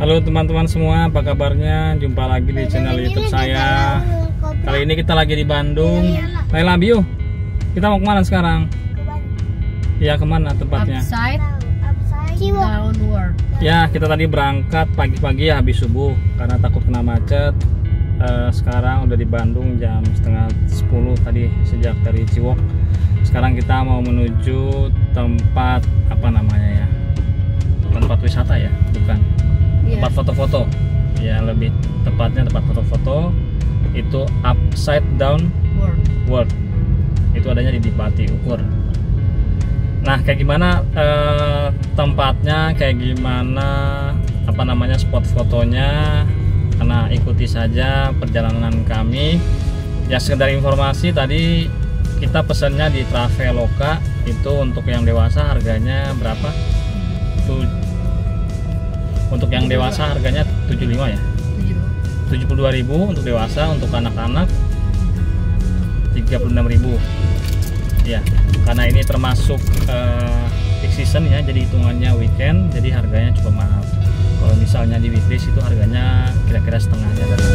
Halo teman-teman semua, apa kabarnya? Jumpa lagi di channel YouTube saya. Kali ini kita lagi di Bandung. Laila Biu, kita mau kemana sekarang? Ya, kemana tempatnya? Upside downward. Ya, kita tadi berangkat pagi-pagi ya, habis subuh karena takut kena macet. Sekarang udah di Bandung jam setengah 10 tadi, sejak dari Ciwok. Sekarang kita mau menuju tempat apa namanya ya? Tempat wisata ya, bukan? Tempat foto-foto. Ya, lebih tepatnya tempat foto-foto itu Upside Down World. Itu adanya di Pati Ukur. Nah, kayak gimana tempatnya, kayak gimana apa namanya spot fotonya, karena ikuti saja perjalanan kami. Ya, sekedar informasi, tadi kita pesannya di Traveloka. Itu untuk yang dewasa harganya berapa? Untuk yang dewasa harganya 75 ya? 72.000 untuk dewasa, untuk anak-anak 36.000. Ya, karena ini termasuk peak season ya, jadi hitungannya weekend, jadi harganya cukup mahal. Kalau misalnya di weekdays itu harganya kira-kira setengahnya dari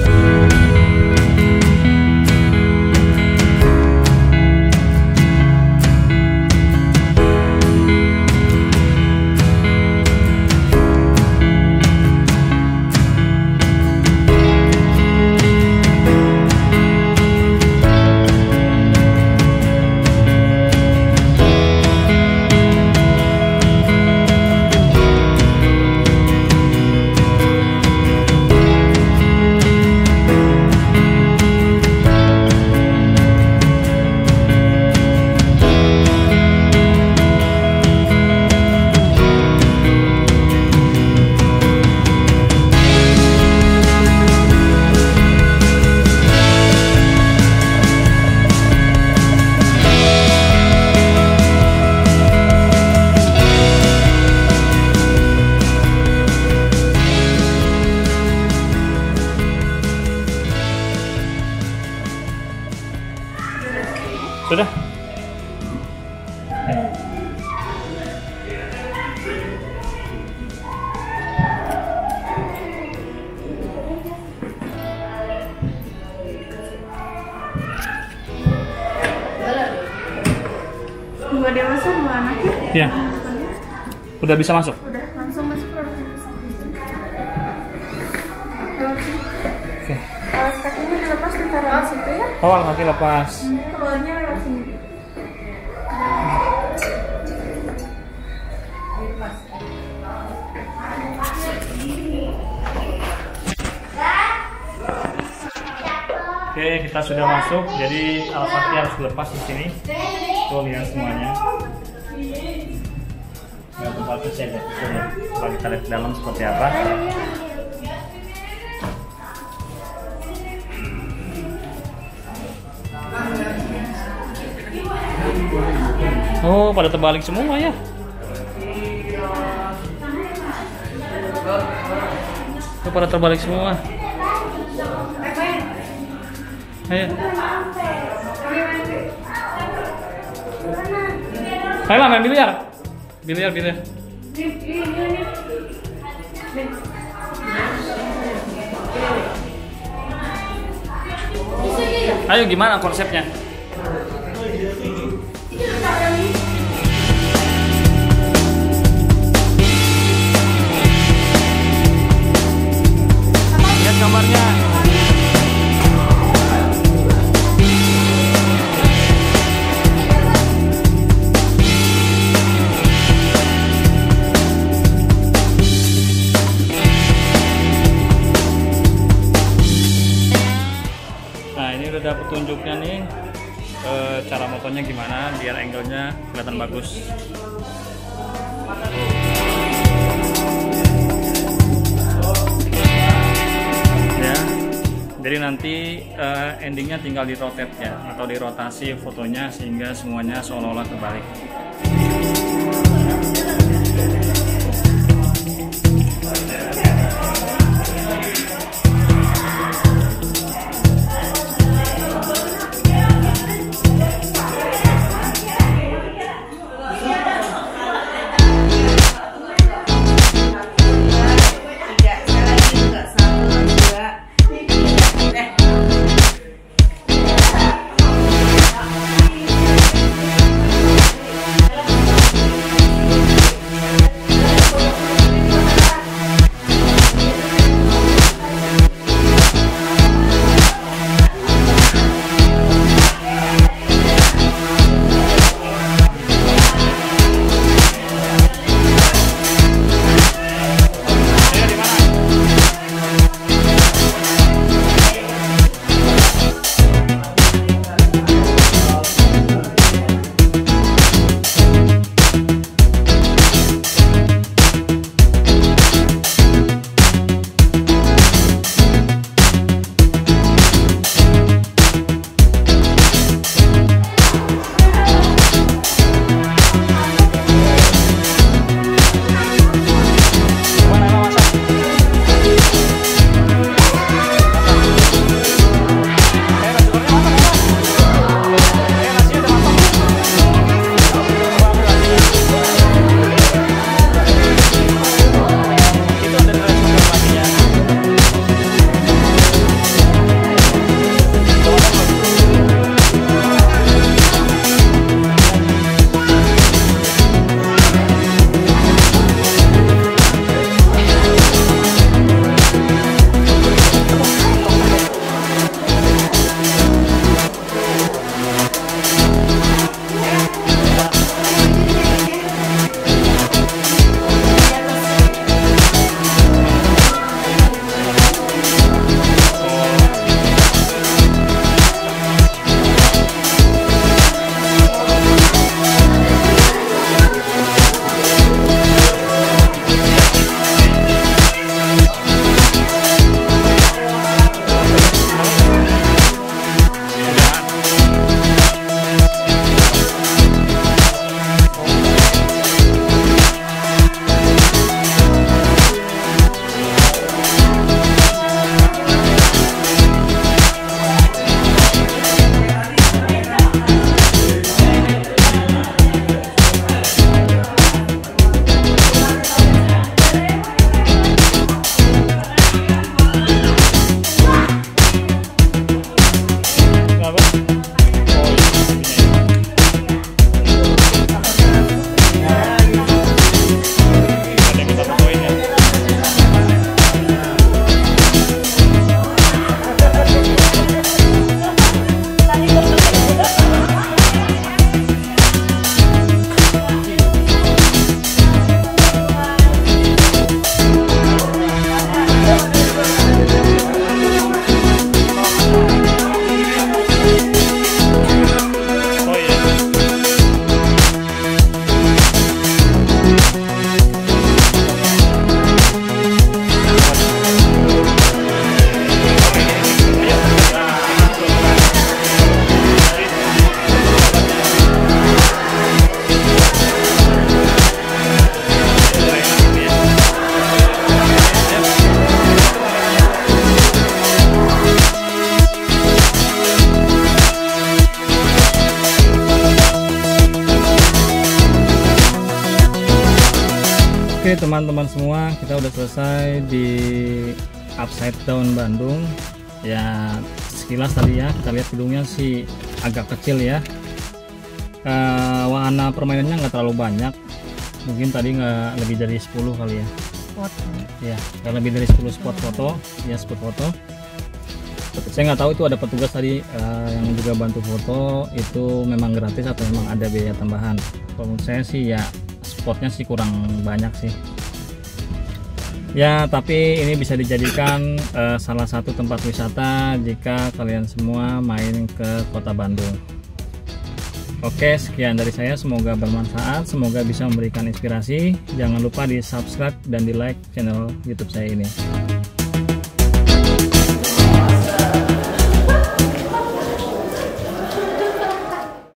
sudah. Dua dewasa, dua anak ya? Ya. Udah bisa masuk? Udah, langsung masuk ke ruang. Oke. Alas kakinya dilepas, ditaruh di situ ya? Awal kaki lepas. Keluarnya lewat sini. Oke, kita sudah masuk. Jadi alas kaki harus dilepas di sini. Tuh, lihat semuanya. Nggak tempat kecil ya. Coba kita lihat ke dalam seperti apa. Oh, pada terbalik semua ya. Tuh, pada terbalik semua. Ayo. Ayo main biliar. Biliar. Ayo, gimana konsepnya? Lihat gambarnya. Nah, ini udah petunjuknya nih, cara motonya gimana biar angle-nya kelihatan bagus. Ya, jadi nanti endingnya tinggal di rotate ya, atau dirotasi fotonya sehingga semuanya seolah-olah terbalik. Oke teman-teman semua, kita udah selesai di Upside Down Bandung. Ya sekilas tadi ya, kita lihat gedungnya sih agak kecil ya. Wahana permainannya nggak terlalu banyak, mungkin tadi nggak lebih dari 10 kali ya. Spot. Ya, nggak lebih dari 10 spot foto, ya spot foto. Saya nggak tahu itu ada petugas tadi yang juga bantu foto, itu memang gratis atau memang ada biaya tambahan. Kalau menurut saya sih ya spotnya sih kurang banyak sih. Ya, tapi ini bisa dijadikan salah satu tempat wisata jika kalian semua main ke Kota Bandung. Oke, sekian dari saya, semoga bermanfaat, semoga bisa memberikan inspirasi. Jangan lupa di subscribe dan di like channel YouTube saya ini.